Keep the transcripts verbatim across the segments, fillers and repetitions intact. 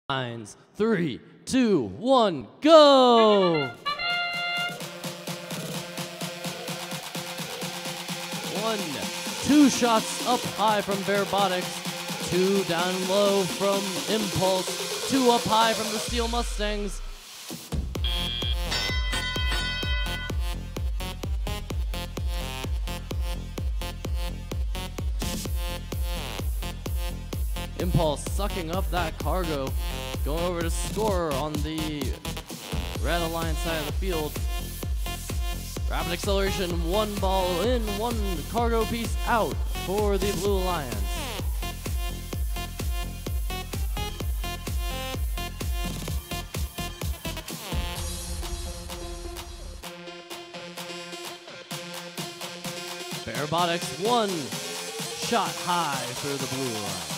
Lines, three, two, one, go! One, two shots up high from Barebotics, two down low from Impulse, two up high from the Steel Mustangs. Impulse sucking up that cargo, going over to score on the Red Alliance side of the field. Rapid acceleration, one ball in, one cargo piece out for the Blue Alliance. Barebotics, one shot high for the Blue Alliance.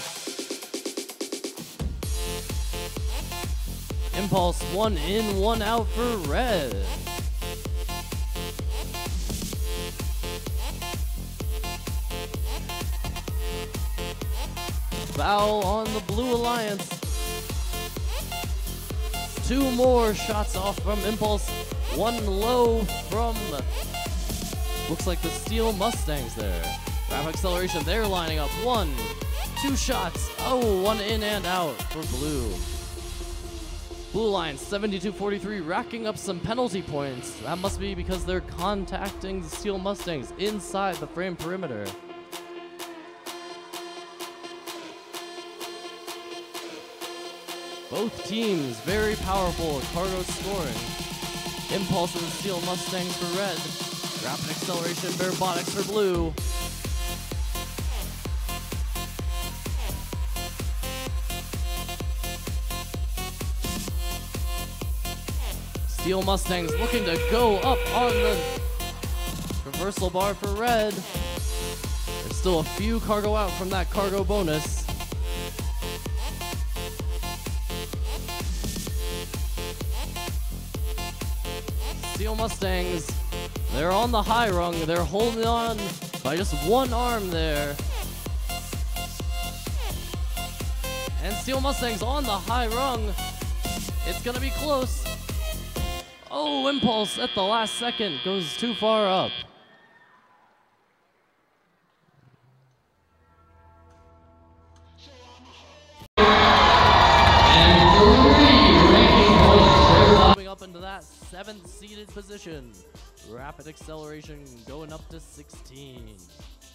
Impulse, one in, one out for Red. Foul on the Blue Alliance. Two more shots off from Impulse. One low from, looks like the Steel Mustangs there. Rapid acceleration, they're lining up. One, two shots. Oh, one in and out for Blue. Blue Alliance, seventy-two forty-three, racking up some penalty points. That must be because they're contacting the Steel Mustangs inside the frame perimeter. Both teams very powerful at cargo scoring. Impulse and Steel Mustangs for Red. Rapid acceleration, Barebotics for Blue. Steel Mustangs looking to go up on the reversal bar for Red. There's still a few cargo out from that cargo bonus. Steel Mustangs, they're on the high rung. They're holding on by just one arm there. And Steel Mustangs on the high rung. It's gonna be close. Oh, Impulse at the last second goes too far up. And three ranking points. Moving up into that seventh seeded position. Rapid acceleration going up to sixteen.